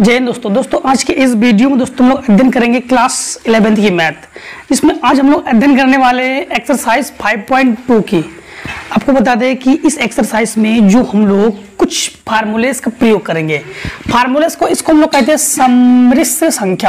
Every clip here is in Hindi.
जय हिंद दोस्तों आज के इस वीडियो में दोस्तों हम लोग अध्ययन करेंगे क्लास 11th की मैथ, जिसमें आज हम लोग अध्ययन करने वाले एक्सरसाइज 5.2 की। आपको बता दें कि इस एक्सरसाइज में जो हम लोग कुछ फार्मूलेस का प्रयोग करेंगे। फार्मूलेस को इसको हम लोग कहते हैं सम्मिश्र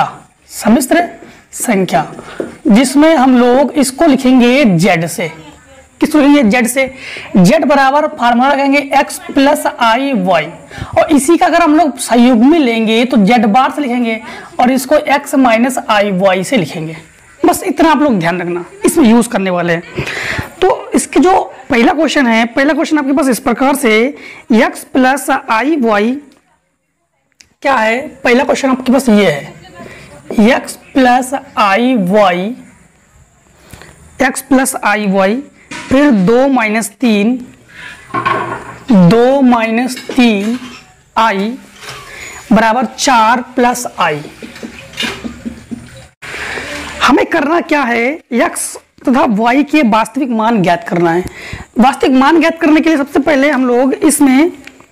संख्या, जिसमें हम लोग इसको लिखेंगे जेड से। किसको लिखेंगे? जेड से। जेड बराबर फार्मूला लगाएंगे एक्स प्लस आई वाई, और इसी का अगर हम लोग संयुग में लेंगे तो जेड बार से लिखेंगे और इसको एक्स माइनस आई वाई से लिखेंगे। बस इतना आप लोग ध्यान रखना, इसमें यूज करने वाले हैं। तो इसके जो पहला क्वेश्चन है, पहला क्वेश्चन आपके पास इस प्रकार से एक्स प्लस आई वाई क्या है। पहला क्वेश्चन आपके पास ये है x plus i y, x plus i y, फिर 2 माइनस 3 आई बराबर 4 प्लस आई। हमें करना क्या है, x तथा y के वास्तविक मान ज्ञात करना है। वास्तविक मान ज्ञात करने के लिए सबसे पहले हम लोग इसमें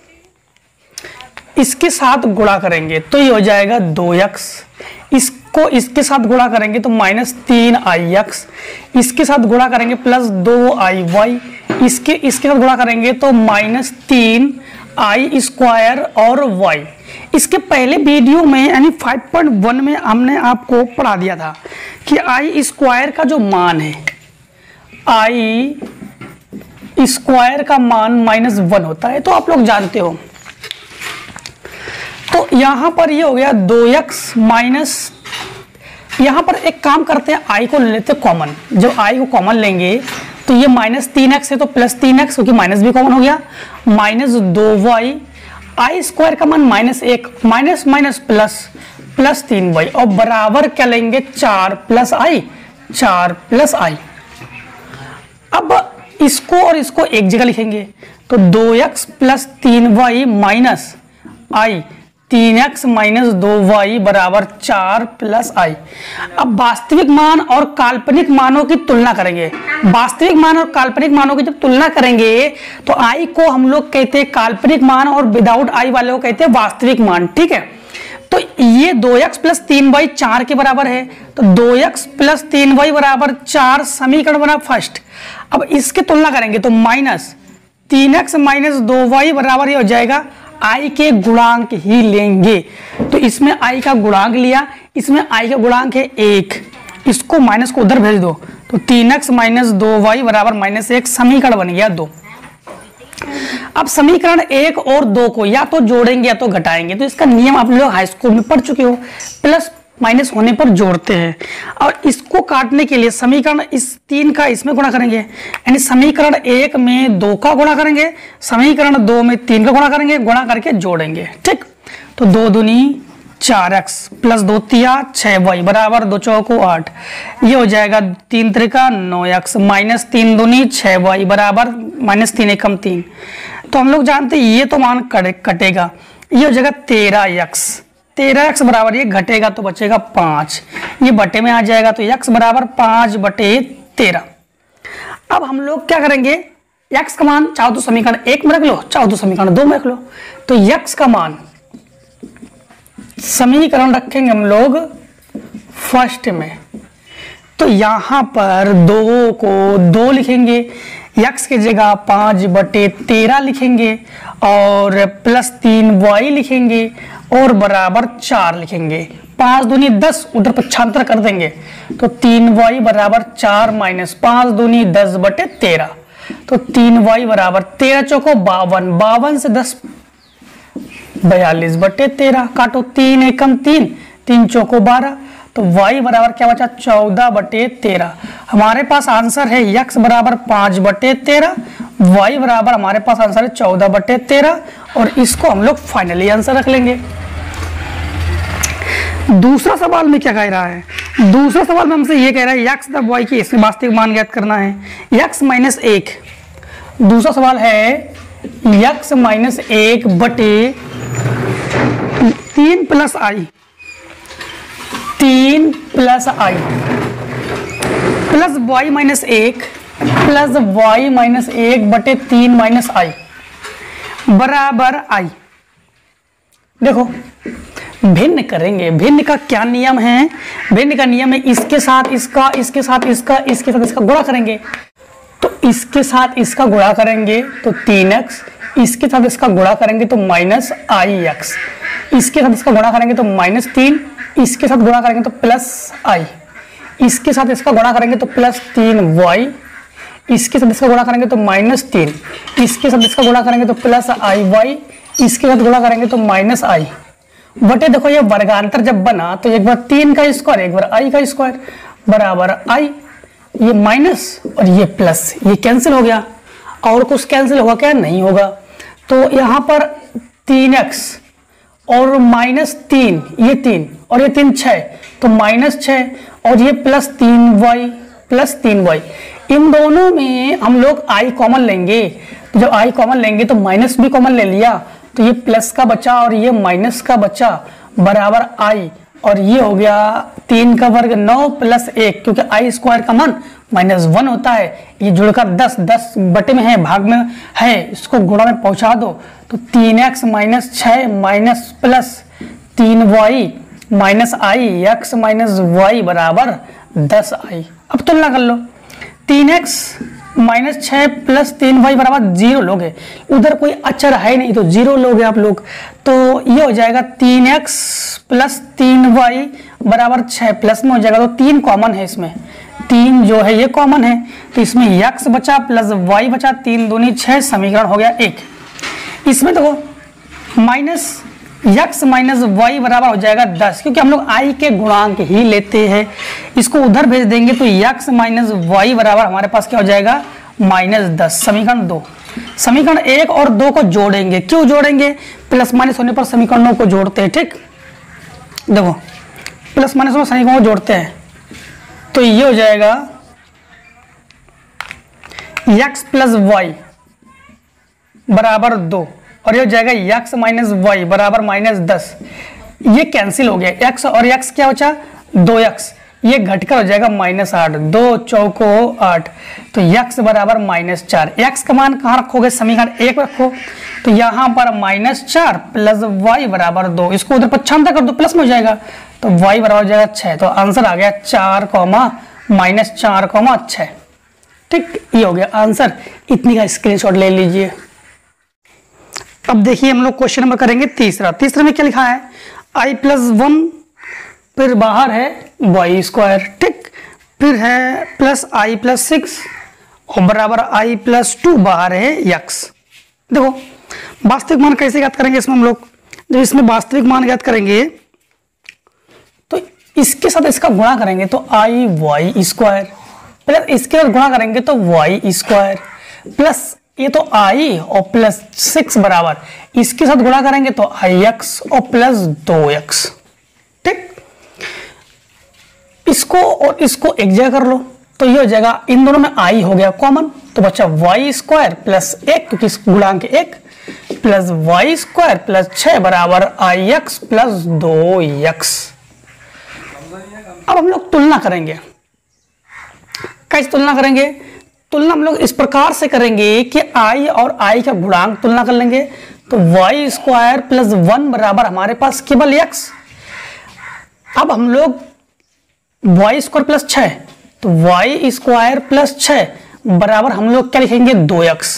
इसके साथ गुणा करेंगे तो ये हो जाएगा 2x, इसको इसके साथ गुणा करेंगे तो माइनस 3ix, इसके साथ गुणा करेंगे प्लस 2iy, इसके साथ गुणा करेंगे तो माइनस 3i स्क्वायर और y। इसके पहले वीडियो में यानी 5.1 में हमने आपको पढ़ा दिया था कि i स्क्वायर का जो मान है, i स्क्वायर का मान -1 होता है, तो आप लोग जानते हो। तो यहां पर ये हो गया 2x माइनस, यहां पर एक काम करते हैं, i को ले लेते कॉमन। जब i को कॉमन लेंगे तो ये माइनस 3x है तो प्लस 3x, क्योंकि माइनस भी कॉमन हो गया, माइनस 2y, i स्क्वायर का मान -1, माइनस माइनस प्लस 3y, और बराबर क्या लेंगे 4 प्लस आई। अब इसको और इसको एक जगह लिखेंगे तो 2x प्लस 3y माइनस आई, 3x माइनस 2y बराबर 4 प्लस आई। अब वास्तविक मान और काल्पनिक मानों की तुलना करेंगे। वास्तविक मान और काल्पनिक मानों की जब तुलना करेंगे तो i को हम लोग कहते हैं काल्पनिक मान और विदाउट i वाले को कहते हैं वास्तविक मान। ठीक है, तो ये 2x प्लस 3y 4 के बराबर है, तो 2x प्लस 3y बराबर 4 समीकरण बना फर्स्ट। अब इसकी तुलना करेंगे तो माइनस 3x माइनस 2y बराबर ये हो जाएगा, i के गुणांक ही लेंगे। तो इसमें i का गुणांक लिया, इसमें i का गुणांक है 1, इसको माइनस को उधर भेज दो तो 3x माइनस 2y बराबर -1, समीकरण बन गया 2। अब समीकरण 1 और 2 को या तो जोड़ेंगे या तो घटाएंगे। तो इसका नियम आप लोग हाई स्कूल में पढ़ चुके हो, प्लस माइनस होने पर जोड़ते हैं। और इसको काटने के लिए समीकरण इस 3 का इसमें गुणा करेंगे, यानी समीकरण 1 में 2 का गुणा करेंगे, समीकरण 2 में 3 का गुणा करेंगे, गुणा करके जोड़ेंगे। ठीक, तो 2 दूनी 4x प्लस 2 तिया 6y बराबर 2 चौको 8, ये हो जाएगा 3 त्रिका 9x माइनस 3 दूनी 6y बराबर -3 एकम 3। तो हम लोग जानते हैं ये तो मान कटेगा, ये हो जाएगा 13x बराबर, ये घटेगा तो बचेगा 5, ये बटे में आ जाएगा तो x बराबर 5/13। अब हम लोग क्या करेंगे, x का मान चाहो तो समीकरण 1 में रख लो, चाहो तो समीकरण 2 में रख लो। तो x का मान समीकरण रखेंगे हम लोग फर्स्ट में, तो यहां पर 2 को 2 लिखेंगे, x की जगह 5/13 लिखेंगे और प्लस 3y लिखेंगे और बराबर 4 लिखेंगे। 5 दूनी 10, उधर पक्षांतर कर देंगे तो 3y बराबर 4 माइनस 5 दूनी 10/13, तो 3y बराबर 13 चौको 52, 52 से 10 42/13, काटो 3 एकम 3, 3 चौको 12, तो y बराबर क्या बचा 14/13। हमारे पास आंसर है x बराबर 5/13, y बराबर हमारे पास आंसर है 14/13, और इसको हम लोग फाइनली आंसर रख लेंगे। दूसरा सवाल में क्या कह रहा है, दूसरा सवाल में हमसे ये कह रहा है x तथा y की इसमें वास्तविक मान ज्ञात करना है, x माइनस 1। दूसरा सवाल है x माइनस 1 बटे 3 plus i, 3 plus i plus y minus 1 plus y minus 1 बटे 3 माइनस आई बराबर आई। देखो भिन्न करेंगे। भिन्न का क्या नियम है? भिन्न का नियम है इसके साथ इसका, इसके साथ इसका, इसके साथ इसका गुणा करेंगे। तो इसके साथ इसका गुणा करेंगे तो 3x, इसके साथ इसका गुणा करेंगे तो -ix, इसके साथ इसका गुणा करेंगे तो -3, इसके साथ गुणा करेंगे तो +i, इसके साथ इसका गुणा करेंगे तो +3y, इसके साथ इसका गुणा करेंगे तो -3, इसके साथ इसका गुणा करेंगे तो +iy, इसके साथ गुणा करेंगे तो -i बटे। देखो ये वर्गांतर जब बना तो एक बार 3 का स्क्वायर, एक बार i का स्क्वायर बराबर i, ये माइनस और ये प्लस, ये कैंसिल हो गया। और कुछ कैंसिल होगा क्या? नहीं होगा। तो यहाँ पर 3x और -3, ये 3 और ये 3 6, तो -6 और ये +3y, इन दोनों में हम लोग i कॉमन लेंगे। तो जब i कॉमन लेंगे तो माइनस भी कॉमन ले लिया, तो ये प्लस का बचा और ये माइनस का बचा बराबर i, और ये हो गया 3 का वर्ग 9 + 1, क्योंकि i स्क्वायर का मान -1 होता है। ये जुड़कर 10 बटे में है, भाग में है, इसको गुणा में पहुंचा दो तो 3x - 6 +3y - i x - y बराबर 10i। अब तुलना कर लो, 3x - 6 +3y बराबर 0 लोगे, उधर कोई अचर है नहीं तो 0 लोगे आप लोग। तो ये हो जाएगा 3x + 3y बराबर 6, प्लस में हो जाएगा तो 3 कॉमन है इसमें, 3 जो है ये कॉमन है, तो इसमें x बचा प्लस y बचा, 3 दूनी 6, समीकरण हो गया 1। इसमें देखो -x - y बराबर हो जाएगा 10, क्योंकि हम लोग i के गुणांक ही लेते हैं। इसको उधर भेज देंगे तो x - y बराबर हमारे पास क्या हो जाएगा -10, समीकरण 2। समीकरण 1 और 2 को जोड़ेंगे। क्यों जोड़ेंगे? प्लस माइनस होने पर समीकरणों को जोड़ते हैं। ठीक, देखो प्लस माइनस में समीकरणों को जोड़ते हैं तो ये हो जाएगा x + y बराबर 2, और ये हो जाएगा x - y बराबर -10। ये कैंसिल हो गया, x और x क्या बचा 2x, ये घटकर हो जाएगा -8, 2 चौको 8, तो x बराबर -4। x का मान कहाँ रखोगे? समीकरण 1 रखो, तो यहाँ पर -4 + y बराबर 2, इसको उधर पक्षांतर कर दो, प्लस में हो जाएगा तो y बराबर हो जाएगा 6। तो आंसर आ गया 4, -4, 6। ठीक, ये हो गया आंसर। इतनी का स्क्रीनशॉट ले लीजिए। अब देखिए हम लोग क्वेश्चन नंबर करेंगे तीसरा में क्या लिखा है? i + 1, फिर बाहर है y², ठीक, फिर है +i + 6 और बराबर i + 2, बाहर है x। देखो वास्तविक मान कैसे ज्ञात करेंगे इसमें हम लोग? जब इसमें वास्तविक मान ज्ञात करेंगे तो इसके साथ इसका गुणा करेंगे तो iy² प्लस इसके साथ गुणा करेंगे तो y² प्लस ये तो i और +6 बराबर इसके साथ गुणा करेंगे तो ix और +2x। ठीक, इसको और इसको एक जगह कर लो तो ये हो जाएगा, इन दोनों में i हो गया कॉमन, तो बच्चा y² + 1, क्योंकि इस गुणांक 1 प्लस y² + 6 बराबर ix + 2x। अब हम लोग तुलना करेंगे। कैसे तुलना करेंगे? तुलना हम लोग इस प्रकार से करेंगे कि i और i का गुणांक तुलना कर लेंगे, तो y² + 1 बराबर हमारे पास केवल x। अब हम लोग y² + 6, तो y² + 6 बराबर हम लोग क्या लिखेंगे 2x।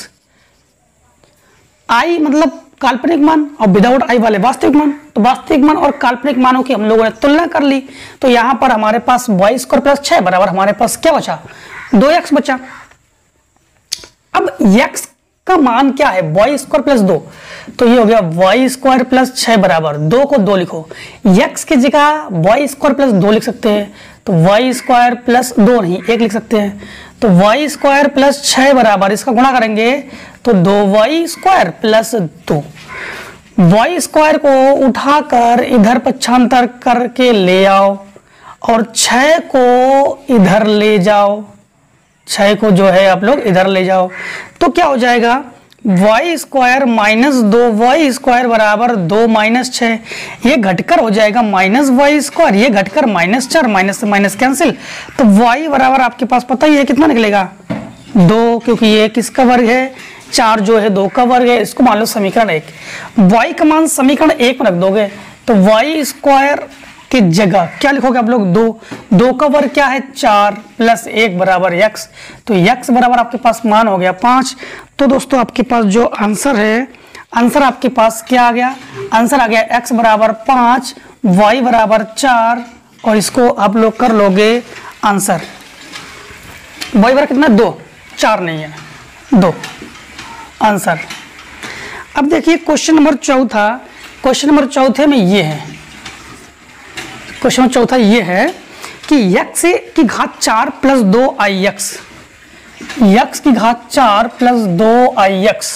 i मतलब काल्पनिक मान और विदाउट i वाले वास्तविक मान, तो वास्तविक मान और काल्पनिक मानों की हम लोगों ने तुलना कर ली, तो यहां पर हमारे पास y² + 6 बराबर हमारे पास क्या बचा 2x बचा। अब x का मान क्या है? y² + 2, तो ये हो गया y² + 6 बराबर 2 को 2 लिखो, x की जगह y² + 2 लिख सकते हैं, तो y² + 2 नहीं 1 लिख सकते हैं, तो y² + 6 बराबर इसका गुणा करेंगे तो 2y² + 2। y² को उठाकर इधर पक्षांतर करके ले आओ और 6 को इधर ले जाओ, 6 को जो है आप लोग इधर ले जाओ, तो क्या हो जाएगा y² - 2y² बराबर 2 - 6, ये घटकर हो जाएगा -y², ये घटकर -4, माइनस से माइनस कैंसिल, तो y बराबर आपके पास पता ही है कितना निकलेगा 2, क्योंकि ये किसका वर्ग है 4 जो है 2 का वर्ग है। इसको मान लो समीकरण 1। y का मान समीकरण 1 में रख दोगे, तो वाई स्क्वायर की जगह क्या लिखोगे आप लोग? 2। 2 का वर्ग क्या है? 4 प्लस 1 बराबर x। तो x बराबर आपके पास मान हो गया 5। तो दोस्तों आपके पास जो आंसर है, आंसर आपके पास क्या आ गया? आंसर आ गया x बराबर 5, y बराबर 4, और इसको आप लोग कर लोगे आंसर। y बराबर कितना? 2, 4 नहीं है, 2 आंसर। अब देखिए क्वेश्चन नंबर चौथा। क्वेश्चन नंबर चौथे में ये है, क्वेश्चन नंबर चौथा ये है कि x की घात 4 प्लस 2ix, x की घात 4 प्लस 2ix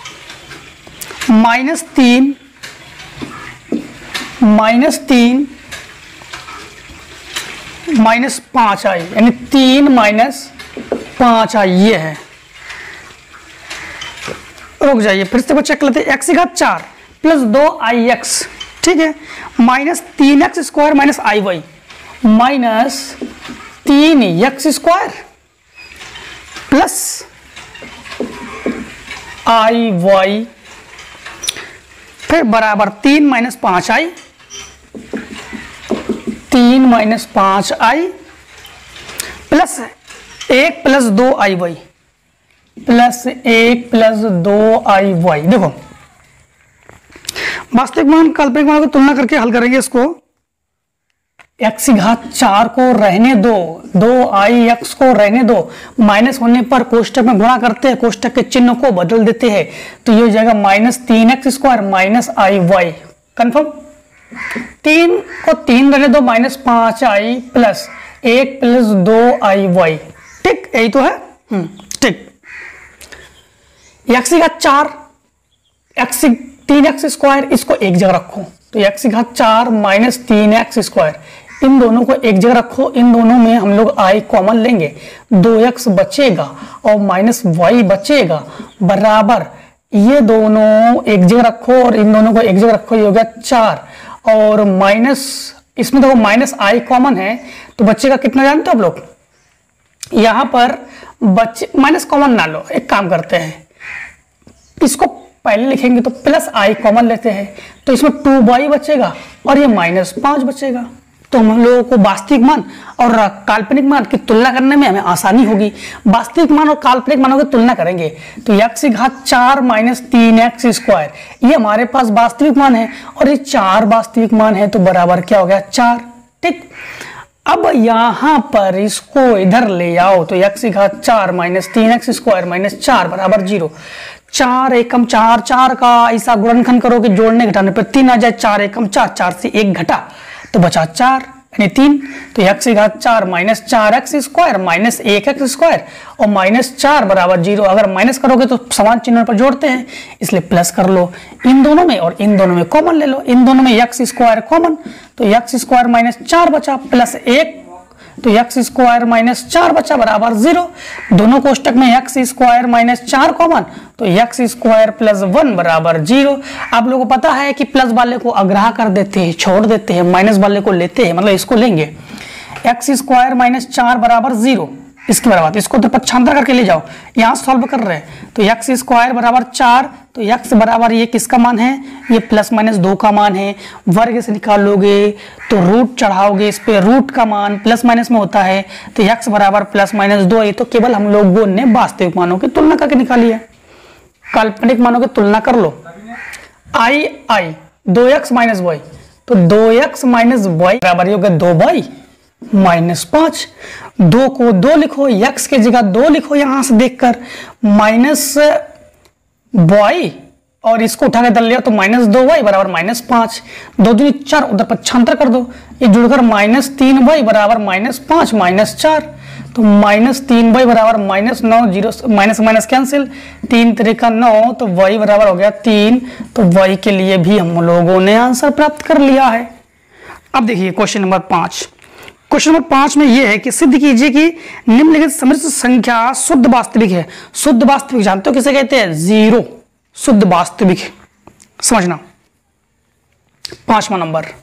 -3 -5i, यानी 3 -5i ये है। रुक जाइए, फिर से चेक लेते हैं। x की घात 4 प्लस 2ix, ठीक है, -3x square minus iy, -3x square plus iy, फिर बराबर 3 -5i, 3 -5i plus 1 plus 2iy, plus 1 plus 2iy। देखो वास्तविक मान काल्पनिक मान की तुलना करके हल करेंगे इसको। x की घात 4 को रहने दो, 2ix को रहने दो, माइनस होने पर कोष्टक में गुणा करते हैं, कोष्टक के चिन्ह को बदल देते हैं, तो ये हो जाएगा -3x square minus iy। Confirm? 3 को 3 रहने दो, -5i प्लस 1 प्लस 2iy, ठीक, यही तो है। ठीक, x की घात 4, 3x स्क्वायर, इसको एक जगह रखो, तो x की घात 4 माइनस 3x स्क्वायर, इन दोनों को एक जगह रखो, इन दोनों में हम लोग i कॉमन लेंगे, 2x बचेगा और माइनस y बचेगा, बराबर ये दोनों एक जगह रखो और इन दोनों को एक जगह रखो, ये हो गया 4, और माइनस, इसमें देखो माइनस i कॉमन है, तो बचेगा कितना जानते हो आप लोग? यहां पर बच्चे माइनस कॉमन ना लो, एक काम करते हैं, इसको पहले लिखेंगे तो प्लस i कॉमन लेते हैं, तो इसमें 2y बचेगा और ये -5 बचेगा। तो हम लोगों को वास्तविक मान और काल्पनिक मान की तुलना करने में हमें आसानी होगी। वास्तविक मान और काल्पनिक मानों की तुलना करेंगे तो x की घात 4 माइनस 3x स्क्वायर, ये हमारे पास वास्तविक मान है और ये 4 वास्तविक मान है, तो बराबर क्या हो गया? 4। ठीक, अब यहां पर इसको इधर ले आओ, तो x की घात 4 माइनस 3x स्क्वायर माइनस 4 बराबर 0। 4 एकम 4, 4 का ऐसा गुणनखंड करो कि जोड़ने घटाने पर 3 आ जाए, 4 एकम 4, 4 से 1 घटा तो बचा 4 यानी 3, तो x की घात 4 माइनस 4x square minus 1x square और माइनस 4 बराबर 0। अगर माइनस करोगे तो समान चिन्ह पर जोड़ते हैं, इसलिए प्लस कर लो इन दोनों में और इन दोनों में कॉमन ले लो, इन दोनों में x स्क्वायर कॉमन, तो x स्क्वायर माइनस 4 बचा प्लस 1, तो x स्क्वायर माइनस 4 बचा बराबर 0। दोनों कोष्टक में x स्क्वायर माइनस 4 कॉमन, तो x स्क्वायर प्लस 1 बराबर 0। आप लोगों को पता है कि प्लस वाले को अग्राह कर देते हैं, छोड़ देते हैं, माइनस वाले को लेते हैं, मतलब इसको लेंगे। x स्क्वायर माइनस 4 बराबर 0, इसके बराबर इसको तो पक्षांतर करके ले जाओ, यहाँ सॉल्व कर रहे हैं, तो x स्क्वायर बराबर 4, तो x बराबर ये किसका मान है? ये प्लस माइनस 2 का मान है। वर्ग से निकालोगे तो रूट चढ़ाओगे, इस पे रूट का मान प्लस माइनस में होता है, तो x बराबर प्लस माइनस 2। ये तो केवल हम लोगों ने वास्तविक मानों की तुलना करके निकाली है, काल्पनिक मानों की तुलना कर लो। i 2x माइनस वाई, तो 2x माइनस वाई बराबर ये हो गया 2y माइनस 5। 2 को 2 लिखो, x के जगह 2 लिखो यहां से देखकर, माइनस y और इसको उठा के दल लिया तो माइनस 2y बराबर माइनस 5, 2 दूनी 4, उधर पक्षांतर कर दो, ये जुड़कर माइनस 3y बराबर माइनस 5 माइनस 4, तो माइनस 3y बराबर माइनस 9, 0 माइनस माइनस कैंसिल, 3 3 9, तो y बराबर हो गया 3। तो y के लिए भी हम लोगों ने आंसर प्राप्त कर लिया है। अब देखिए क्वेश्चन नंबर 5। क्वेश्चन नंबर 5 में यह है कि सिद्ध कीजिए कि निम्नलिखित समृद्ध संख्या शुद्ध वास्तविक है। शुद्ध वास्तविक जानते हो किसे कहते हैं? 0 शुद्ध वास्तविक, समझना। 5वां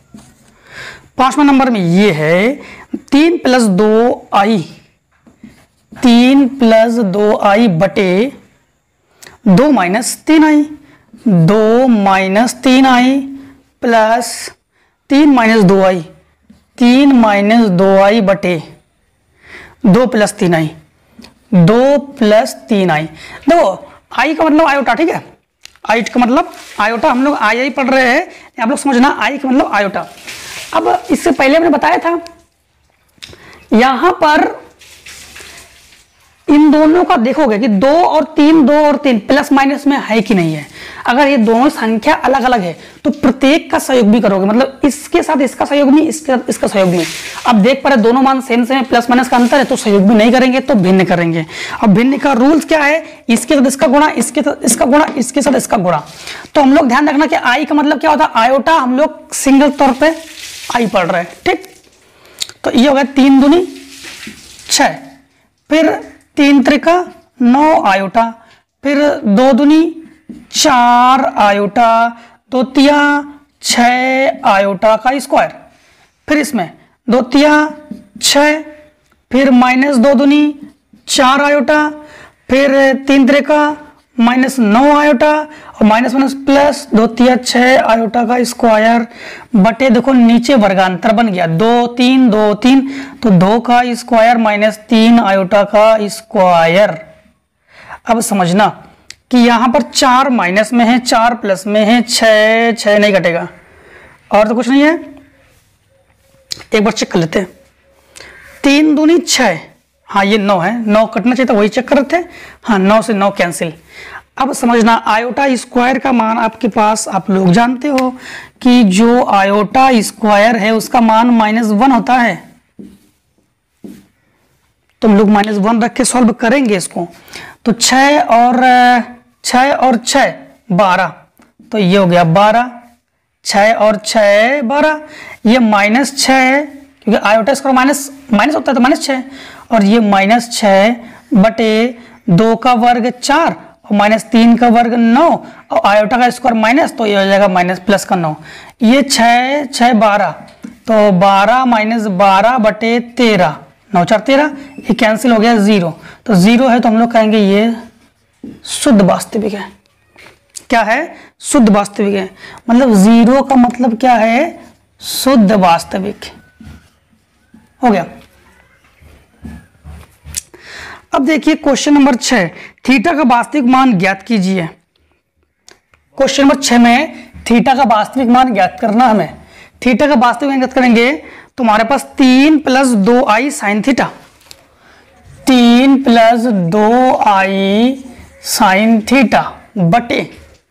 नंबर में यह है 3 प्लस 2i, 3 प्लस 2i बटे 2 minus 3i, 2 minus 3i plus 3 minus 2i, 3 minus 2i बटे 2 प्लस 3i, 2 प्लस 3i। देखो i का मतलब आयोटा, ठीक है, आई का मतलब आयोटा, हम लोग आई पढ़ रहे हैं, आप लोग समझना आई का मतलब आयोटा। अब इससे पहले हमने बताया था यहां पर इन दोनों का देखोगे कि 2 और 3 प्लस माइनस में है कि नहीं है। अगर ये दोनों संख्या अलग अलग है तो प्रत्येक का सहयोग भी करोगे, मतलब इसके साथ इसका सहयोग भी, इसके साथ इसका सहयोग भी। अब देख पा रहे दोनों मान सेम सेम प्लस माइनस का अंतर है तो सहयोग भी नहीं करेंगे तो भिन्न करेंगे। अब भिन्न का रूल्स क्या है, इसके साथ इसका गुणा, इसके साथ इसका गुणा, इसके साथ इसका गुणा। तो हम लोग ध्यान रखना कि आई का मतलब क्या होता है, आयोटा हम लोग सिंगल तौर पर आई पढ़ रहे हैं, ठीक। तो ये हो गया 3 दूनी 6, फिर 3 त्रिका 9 आयोटा, फिर 2 दूनी 4 आयोटा, 2 तिया 6 आयोटा का स्क्वायर, फिर इसमें 2 तिया 6, फिर माइनस 2 दूनी 4 आयोटा, फिर 3 त्रिका माइनस 9 आयोटा और माइनस माइनस प्लस 2 तिया 6 आयोटा का स्क्वायर बटे, देखो नीचे वर्गांतर बन गया 2 3 2 3, तो 2 का स्क्वायर माइनस 3 आयोटा का स्क्वायर। अब समझना कि यहां पर 4 माइनस में है, 4 प्लस में है, 6 नहीं घटेगा और तो कुछ नहीं है। एक बार चेक कर लेते हैं, 3 दूनी 6, हाँ ये 9 है, 9 कटना चाहिए था वही चेक कर रहे थे, हाँ 9 से 9 कैंसिल। अब समझना आयोटा स्क्वायर का मान आपके पास, आप लोग जानते हो कि जो आयोटा स्क्वायर है उसका मान -1 होता है। तुम लोग -1 रख के सॉल्व करेंगे इसको, तो 6 और 6 12, तो ये हो गया 12, 6 और 6 12, ये -6 है क्योंकि आयोटा स्क्वायर माइनस होता है तो -6, और ये -6 बटे 2 का वर्ग 4 और -3 का वर्ग 9 और आयोटा का स्क्वायर माइनस, तो ये हो जाएगा माइनस प्लस का 9, ये 6 12, तो 12 माइनस 12 बटे 13, 9 4 13, ये कैंसिल हो गया 0, तो 0 है तो हम लोग कहेंगे ये शुद्ध वास्तविक है। क्या है, शुद्ध वास्तविक है, मतलब 0 का मतलब क्या है, शुद्ध वास्तविक हो गया। अब देखिए क्वेश्चन नंबर 6, थीटा का वास्तविक मान ज्ञात कीजिए। क्वेश्चन नंबर 6 में थीटा का वास्तविक मान ज्ञात करना हमें। थीटा का वास्तविक मान ज्ञात करेंगे तो हमारे पास 3 + 2i sin theta, 3 + 2i sin theta बटे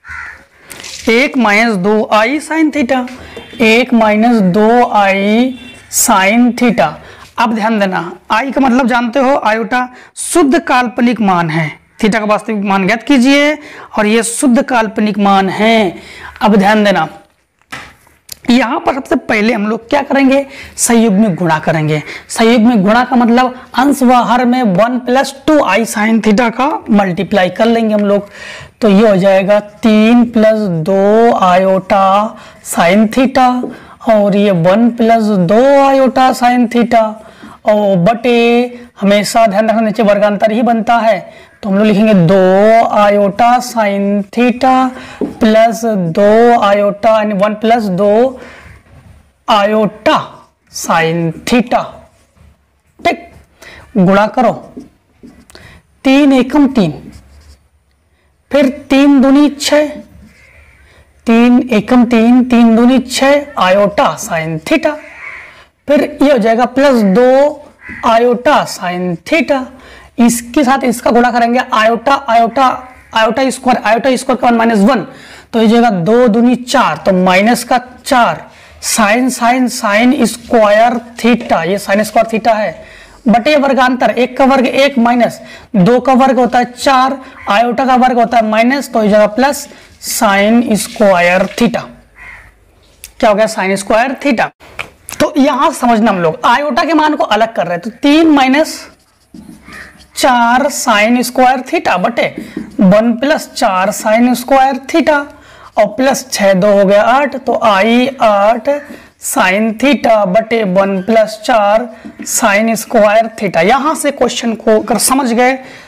1 - 2i sin theta, 1 - 2i sin theta. अब ध्यान देना, आई का मतलब जानते हो आयोटा शुद्ध काल्पनिक मान है, थीटा का वास्तविक मान ज्ञात कीजिए और ये शुद्ध काल्पनिक मान है। अब ध्यान देना, यहां पर सबसे पहले हम लोग क्या करेंगे, संयुग में गुणा करेंगे। संयुग में गुणा का मतलब अंश व हर में 1 + 2i sin थीटा का मल्टीप्लाई कर लेंगे हम लोग, तो ये हो जाएगा 3 + 2 आयोटा sin थीटा और ये 1 + 2 आयोटा sin थीटा और बटे, हमेशा ध्यान रखना नीचे वर्गांतर ही बनता है, तो हम लोग लिखेंगे 2 iota sin theta plus 2 iota 1 + 2 iota sin theta, ठीक। गुणा करो, 3 एकम 3, फिर 3 दूनी 6, 3 एकम 3, 3 दूनी 6 आयोटा sin थीटा, फिर ये हो जाएगा +2 आयोटा sin थीटा, इसके साथ इसका गुणा करेंगे आयोटा स्क्वायर का 1 तो ये जाएगा 2 दूनी 4, तो माइनस का 4 sin स्क्वायर थीटा, ये sin स्क्वायर थीटा है बटे वर्गांतर, 1 का वर्ग 1 माइनस 2 का वर्ग होता है 4, आयोटा का वर्ग होता है माइनस, तो ये जाएगा प्लस sin स्क्वायर थीटा। क्या हो गया, sin स्क्वायर थीटा। तो यहां समझना हम लोग आयोटा के मान को अलग कर रहे हैं, तो 3 - 4 sin स्क्वायर थीटा बटे 1 + 4 sin स्क्वायर थीटा और प्लस 6 2 हो गया 8, तो आई 8 sin थीटा बटे 1 + 4 sin स्क्वायर थीटा। यहां से क्वेश्चन को अगर समझ गए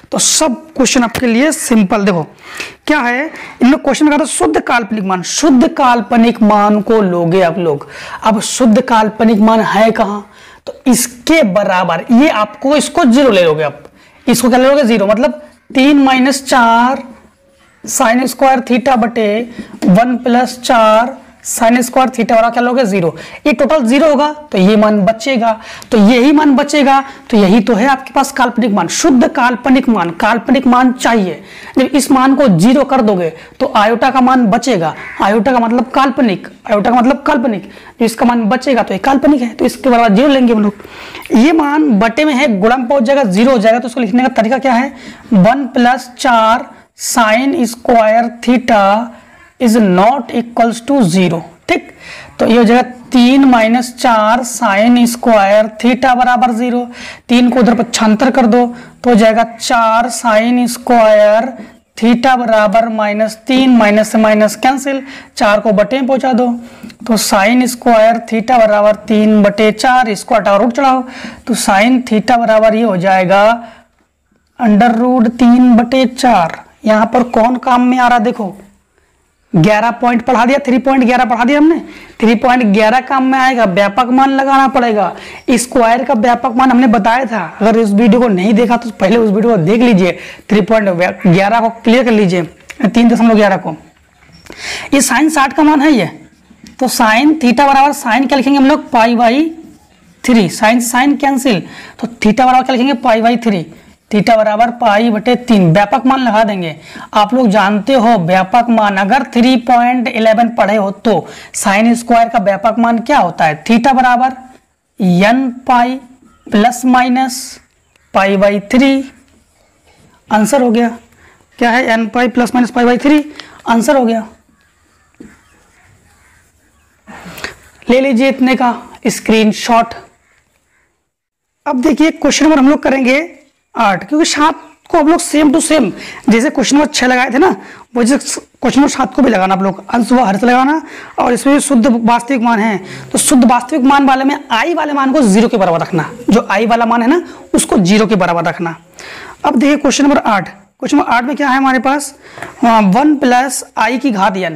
तो सब क्वेश्चन आपके लिए सिंपल। देखो क्या है इनमें क्वेश्चन का था शुद्ध काल्पनिक मान। शुद्ध काल्पनिक मान को लोगे आप लोग। अब शुद्ध काल्पनिक मान है कहां, तो इसके बराबर ये आपको इसको 0 ले लोगे आप। इसको क्या ले लोगे 0, मतलब 3 - 4 साइन स्क्वायर थीटा बटे 1 + 4 साइन स्क्वायर थीटा बराबर क्या लोगे 0। ये टोटल 0 होगा तो ये मान बचेगा, तो यही मान बचेगा, तो यही तो है आपके पास काल्पनिक मान, शुद्ध काल्पनिक मान। काल्पनिक मान चाहिए, जब इस मान को 0 कर दोगे तो आयोटा का मान बचेगा। आयोटा का मतलब काल्पनिक, आयोटा का मतलब काल्पनिक, तो इसका मान बचेगा तो ये काल्पनिक है, तो इसके बराबर 0 लेंगे हम लोग। ये मान बटे में है, गुणा में पहुंच जाएगा 0 हो जाएगा, तो उसको लिखने का तरीका क्या है 1 + 4 sine square theta is not equals to 0। ठीक, तो ये हो जाएगा 3 - 4 साइन स्क्वायर थीटा बराबर 0। 3 को उधर पक्षांतर कर दो तो हो जाएगा 4 साइन स्क्वायर थीटा बराबर -3, माइनस से माइनस कैंसिल, 4 को बटे में पहुंचा दो तो साइन स्क्वायर थीटा बराबर 3/4, इसको हटाओ रूट चढ़ाओ तो साइन थीटा बराबर ये हो जाएगा √3/4। यहां पर कौन काम में आ रहा देखो, 11 पॉइंट पढ़ा दिया, 3.11 पढ़ा दिया हमने, 3.11 काम में आएगा। व्यापक मान लगाना पड़ेगा, स्क्वायर का व्यापक मान हमने बताया था। अगर इस वीडियो को नहीं देखा तो पहले उस वीडियो को देख लीजिए, 3.11 को क्लियर कर लीजिए, 3.11 को। ये साइन 60 का मान है ये, तो साइन थीटा बराबर साइन क्या लिखेंगे हम लोग π/3, साइन साइन कैंसिल, तो थीटा बराबर क्या लिखेंगे π/3, थीटा बराबर π/3। व्यापक मान लगा देंगे। आप लोग जानते हो व्यापक मान, अगर 3.11 पढ़े हो तो साइन स्क्वायर का व्यापक मान क्या होता है, थीटा बराबर n π ± π/3। आंसर हो गया, क्या है n π ± π/3, आंसर हो गया। ले लीजिए इतने का स्क्रीनशॉट। अब देखिए क्वेश्चन नंबर हम लोग करेंगे 8, क्योंकि 7 को हम लोग सेम टू सेम जैसे क्वेश्चन नंबर 6 लगाए थे ना, वो जैसे क्वेश्चन नंबर 7 को भी लगाना आप लोग, अंश व हर्ष लगाना, और इसमें भी शुद्ध वास्तविक मान है तो शुद्ध वास्तविक मान वाले में आई वाले मान को 0 के बराबर रखना, जो आई वाला मान है ना उसको 0 के बराबर रखना। अब देखिए क्वेश्चन नंबर 8, क्वेश्चन नंबर 8 में क्या है हमारे पास 1 + i की घात n,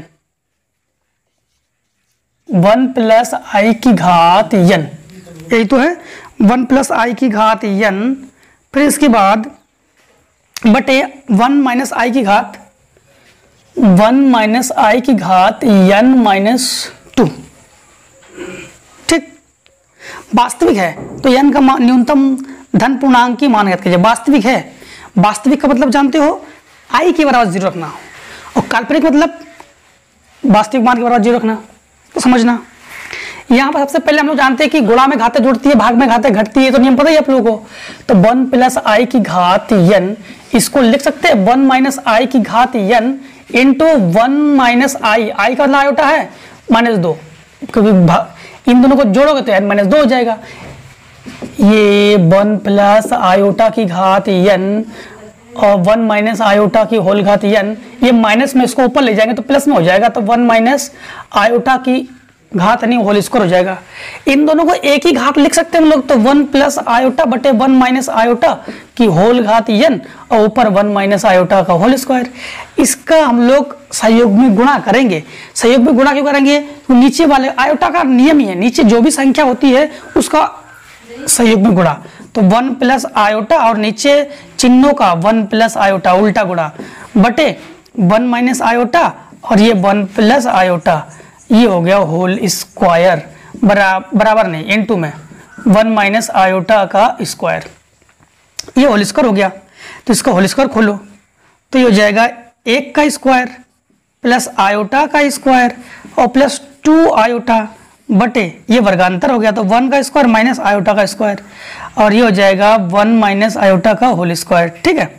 1 + i की घात n, यही तो है 1 + i की घात n, फिर इसके बाद बटे 1 - i की घात, 1 - i की घात n - 2। ठीक, वास्तविक है तो n का न्यूनतम धन पूर्णांक की मान ज्ञात कीजिए। वास्तविक है, वास्तविक का मतलब जानते हो i के बराबर 0 रखना, और काल्पनिक मतलब वास्तविक मान के बराबर 0 रखना, तो समझना। यहाँ पर सबसे पहले हम लोग जानते हैं कि गुणा में घातें जुड़ती है, भाग में घातें घटती है, तो नियम पता है आप लोगों को। तो 1 + i की घात n, इसको लिख सकते हैं 1 - i की घात n इंटू 1 - i का मतलब आयोटा है -2, क्योंकि इन दोनों को जोड़ोगे तो n - 2 हो जाएगा। ये 1 + आयोटा की घात n और 1 - आयोटा की होल घात n, ये माइनस में इसको ऊपर ले जाएंगे तो प्लस में हो जाएगा, तो 1 - आयोटा की घात नहीं होल स्क्वायर हो जाएगा। इन दोनों को एक ही घात लिख सकते हैं हम लोग, तो 1 + आयोटा बटे 1 - आयोटा की होल घात n और ऊपर 1 - आयोटा का होल स्क्वायर। इसका हम लोग सहयोग में गुणा करेंगे। सहयोग में गुणा क्यों करेंगे, तो नीचे वाले आयोटा का नियम ही है, नीचे जो भी संख्या होती है उसका सहयोग में गुणा, तो 1 + आयोटा और नीचे चिन्हों का 1 + आयोटा उल्टा गुणा बटे 1 - आयोटा और ये 1 + आयोटा, ये हो गया होल स्क्वायर बराबर नहीं इनटू में 1 - आयोटा का स्क्वायर, ये होल स्क्वायर हो गया। तो इसका होल स्क्वायर खोलो तो ये हो जाएगा 1 का स्क्वायर प्लस आयोटा का स्क्वायर और प्लस 2 आयोटा बटे ये वर्गांतर हो गया, तो 1 का स्क्वायर माइनस आयोटा का स्क्वायर, और ये हो जाएगा 1 - आयोटा का होल स्क्वायर। ठीक है,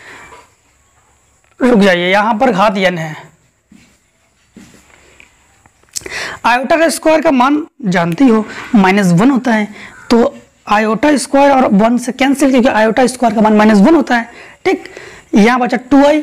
रुक जाइए, यहां पर घात n है। आयोटा का स्क्वायर का मान जानती हो -1 होता है, तो आयोटा स्क्वायर और 1 से कैंसिल, क्योंकि आयोटा स्क्वायर का मान -1 होता है। ठीक, यहाँ बचा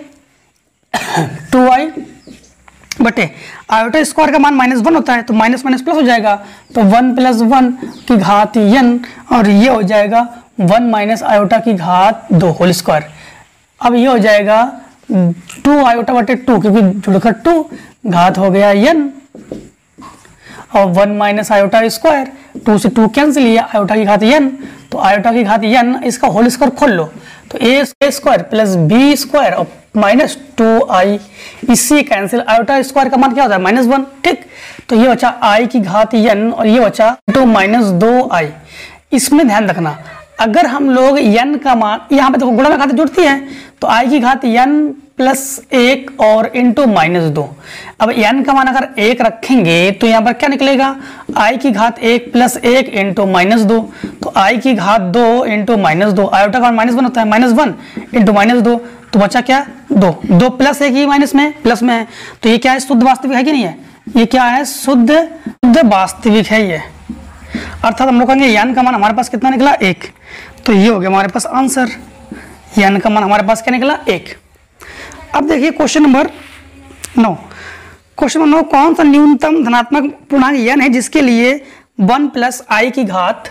2i बटे आयोटा स्क्वायर का मान -1 होता है, तो माइनस माइनस प्लस हो जाएगा, तो 1 + 1 की घात n और ये हो जाएगा 1 - आयोटा की घात 2 होल स्क्वायर। अब ये हो जाएगा 2 आयोटा बटे 2, क्योंकि जुड़कर 2 घात हो गया n, और 1 माइनस आयोटा स्क्वायर, 2 से 2 कैंसिल, ये आयोटा की घात n, तो आयोटा की घात n, इसका होल स्क्वायर खोल लो तो a square plus b square और माइनस 2i, इससे कैंसिल, आयोटा स्क्वायर का मान क्या होता है -1, ठीक। तो ये बचा i की घात n और ये बचा तो -2i। इसमें ध्यान रखना, अगर हम लोग n का मान, यहाँ पे देखो गुणा में घातें जुड़ती हैं, तो i की घात n प्लस 1 और इंटू -2। अब n का मान अगर 1 रखेंगे तो यहाँ पर क्या निकलेगा, i की घात 1 प्लस 1 इंटू -2, तो i की घात 2 इंटू -2, आयोटा का मान -1 होता है, -1 इंटू -2, तो बचा क्या 2 प्लस 1 ही माइनस में प्लस में है, तो ये क्या है, शुद्ध वास्तविक है कि नहीं है, ये क्या है, शुद्ध वास्तविक है ये। अर्थात हम लोग कहेंगे n का मान हमारे पास कितना निकला 1, तो ये हो गया हमारे पास आंसर, n का मान हमारे पास क्या निकला 1। अब देखिए क्वेश्चन नंबर 9। क्वेश्चन नंबर 9, कौन सा न्यूनतम धनात्मक पूर्णांक n है जिसके लिए 1 प्लस i की घात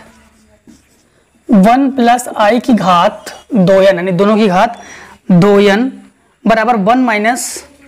2n, यानी दोनों की घात 2n बराबर 1 माइनस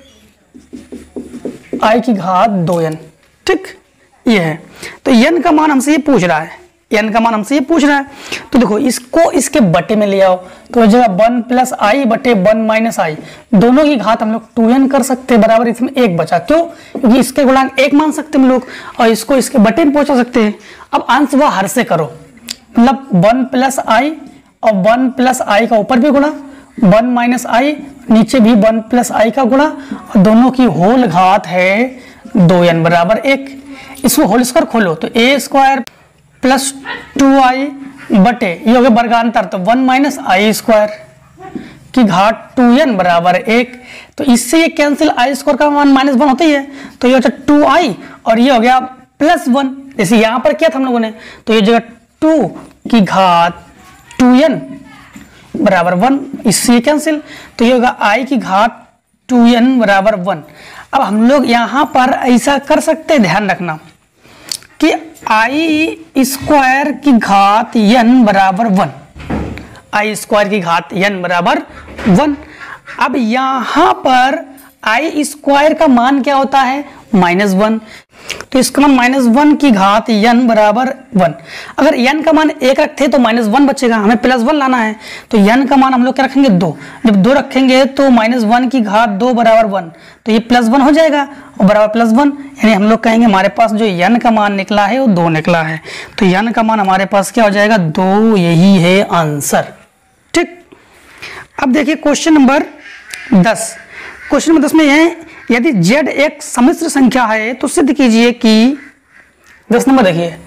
i की घात 2n, ठीक, ये है। तो n का मान हमसे ये पूछ रहा है, n का मान हमसे ये पूछ रहा है, तो देखो इसको इसके बटे में ले आओ, तो जगह 1 प्लस आई बटे 1 माइनस आई, दोनों की घात हम लोग 2n कर सकते हैं, बराबर इसमें 1 बचा, क्यों, क्योंकि इसके गुणांक 1 मान सकते हैं हम लोग और इसको इसके बटे में पहुंचा सकते हैं। अब अंश व हर से करो, मतलब 1 प्लस आई और 1 प्लस आई का ऊपर भी गुणा, 1 माइनस आई नीचे भी 1 प्लस आई का गुणा, और दोनों की होल घात है 2n बराबर 1। इसमें होल स्क्वायर खोलो तो a स्क्वायर प्लस 2i बटे, ये हो गया वर्गांतर, तो 1 माइनस आई स्क्वायर की घात 2n बराबर 1, तो इससे ये कैंसिल, आई स्क्वायर का मान -1 होता ही है, तो ये होता 2i और ये हो गया +1, जैसे यहाँ पर क्या था हम लोगों ने, तो ये जगह 2 की घात 2n बराबर 1, इससे कैंसिल, तो ये होगा i की घात 2n बराबर 1। अब हम लोग यहाँ पर ऐसा कर सकते हैं, ध्यान रखना कि i स्क्वायर की घात n बराबर 1, i स्क्वायर की घात n बराबर 1। अब यहाँ पर i स्क्वायर का मान क्या होता है -1, तो इसका मान -1 की घात n बराबर 1। अगर n का मान 1 रखते तो -1 बचेगा, हमें +1 लाना है, तो n का मान हम लोग क्या रखेंगे 2, जब 2 रखेंगे तो -1 की घात 2 बराबर 1, तो ये +1 हो जाएगा और बराबर +1, यानी हम लोग कहेंगे हमारे पास जो n का मान निकला है वो 2 निकला है, तो n का मान हमारे पास क्या हो जाएगा 2, यही है आंसर, ठीक। अब देखिए क्वेश्चन नंबर 10। क्वेश्चन नंबर 10 में यह है, यदि z एक सम्मिश्र संख्या है तो सिद्ध कीजिए कि, 10 नंबर देखिए,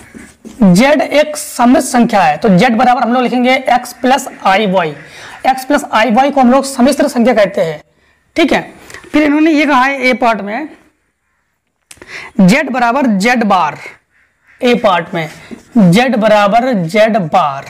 z एक सम्मिश्र संख्या है तो z बराबर हम लोग लिखेंगे x plus i y, x plus i y को हम लोग सम्मिश्र संख्या कहते हैं, ठीक है। फिर इन्होंने ये कहा है ए पार्ट में z बराबर z बार, ए पार्ट में z बराबर z बार,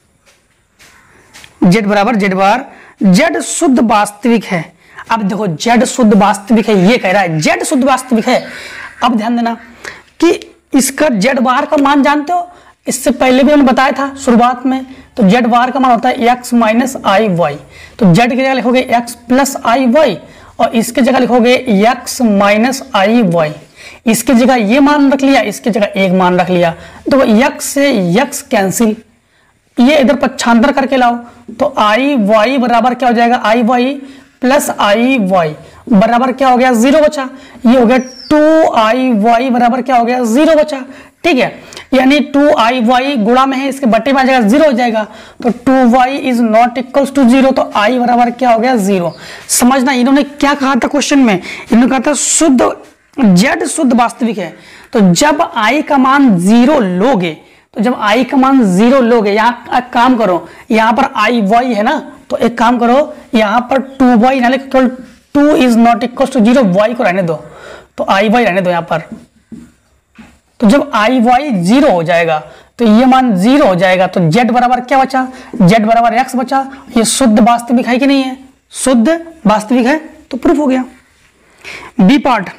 z बराबर z बार, z शुद्ध वास्तविक है। अब देखो z शुद्ध वास्तविक है, ये कह रहा है z शुद्ध वास्तविक है। अब ध्यान देना कि इसका z बार का मान जानते हो, इससे पहले भी मैंने बताया था शुरुआत में, तो z बार का मान होता है x माइनस आई वाई, तो z की जगह लिखोगे x प्लस आई वाई और इसके जगह लिखोगे x माइनस आई वाई, इसके जगह ये मान रख लिया, इसके जगह एक मान रख लिया, तो x से x कैंसिल, ये इधर पक्षांतर करके लाओ, तो आई वाई बराबर क्या हो जाएगा, i y plus i y बराबर क्या हो गया 0 बचा, ये हो गया 2i y बराबर क्या हो गया 0 बचा, ठीक है। यानी 2i y गुणा में है, इसके बटे में आ जाएगा 0 हो जाएगा, तो 2y is not equals to 0, तो i बराबर क्या हो गया 0। समझना इन्होंने क्या कहा था क्वेश्चन में, इन्होंने कहा था शुद्ध z शुद्ध वास्तविक है, तो जब i का मान 0 लोगे, तो जब i का मान 0 लोगे, यहाँ काम करो, यहाँ पर i y है ना, तो एक काम करो यहाँ पर 2y ना लिख, 2 is not equal to 0, y को रहने दो, तो i y रहने दो यहाँ पर, तो जब i y 0 हो जाएगा तो ये मान 0 हो जाएगा, तो z बराबर क्या बचा, z बराबर x बचा। ये शुद्ध वास्तविक है कि नहीं है, शुद्ध वास्तविक है, तो प्रूफ हो गया। बी पार्ट,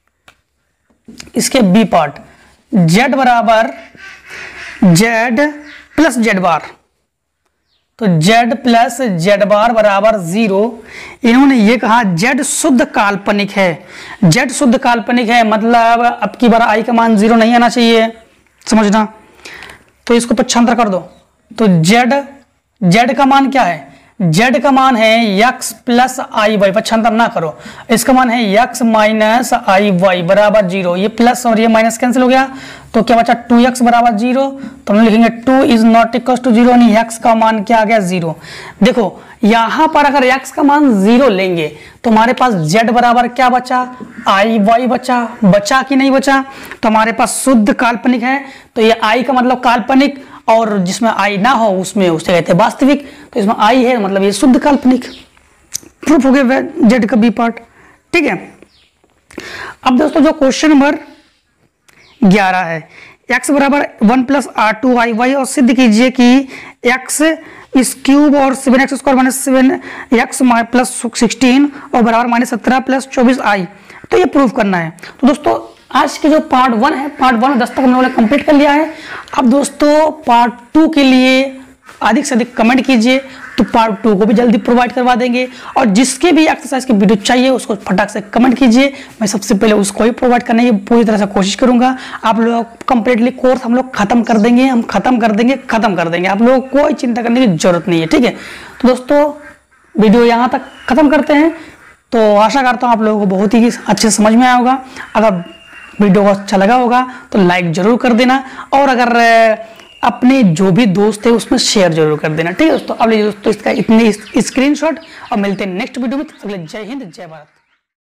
इसके बी पार्ट, z बराबर z प्लस z बार, तो z प्लस जेड बार बराबर 0। इन्होंने ये कहा z शुद्ध काल्पनिक है, z शुद्ध काल्पनिक है मतलब अब की बार i का मान 0 नहीं आना चाहिए, समझना। तो इसको पक्षांतर कर दो, तो z का मान क्या है, z का मान है x प्लस आई वाई, पक्षांतर ना करो, इसका मान है x माइनस आई वाई बराबर 0। ये प्लस और ये माइनस कैंसिल हो गया, तो क्या बचा 2x बराबर 0। तो हम लिखेंगे 2 इज नॉट इक्वल टू 0, यानी x का मान क्या आ गया 0। देखो यहां पर अगर x का मान 0 लेंगे तो हमारे पास z बराबर क्या बचा, आई वाई बचा कि नहीं बचा। तो हमारे पास शुद्ध काल्पनिक है, तो ये i का मतलब काल्पनिक, और जिसमें आई ना हो उसमें उसे कहते हैं वास्तविक। तो इसमें आई है मतलब ये शुद्ध काल्पनिक। प्रूफ हो गया जेड का बी पार्ट, ठीक है। अब दोस्तों जो क्वेश्चन नंबर 11 है, x बराबर 1 plus r two i y, और सिद्ध कीजिए कि x इस क्यूब और 7x square minus 7x plus 16 और बराबर माइनस 17 प्लस 24 आई। तो ये प्रूफ करना है। तो दोस्तों आज के जो पार्ट 1 है, पार्ट 1 में 10 तक हम लोगों ने कंप्लीट कर लिया है। अब दोस्तों पार्ट 2 के लिए अधिक से अधिक कमेंट कीजिए, तो पार्ट 2 को भी जल्दी प्रोवाइड करवा देंगे। और जिसके भी एक्सरसाइज की वीडियो चाहिए उसको फटाक से कमेंट कीजिए, मैं सबसे पहले उसको ही प्रोवाइड करने की पूरी तरह से कोशिश करूंगा। आप लोग कंप्लीटली कोर्स हम लोग खत्म कर देंगे, हम खत्म कर देंगे। आप लोगों को कोई चिंता करने की जरूरत नहीं है, ठीक है। तो दोस्तों वीडियो यहाँ तक खत्म करते हैं। तो आशा करता हूँ आप लोगों को बहुत ही अच्छे समझ में आया होगा। अगर वीडियो को अच्छा लगा होगा तो लाइक जरूर कर देना, और अगर अपने जो भी दोस्त है उसमें शेयर जरूर कर देना, ठीक है दोस्तों। अब दोस्तों इसका इतने स्क्रीनशॉट, और मिलते हैं नेक्स्ट वीडियो में। तब तक जय हिंद जय भारत।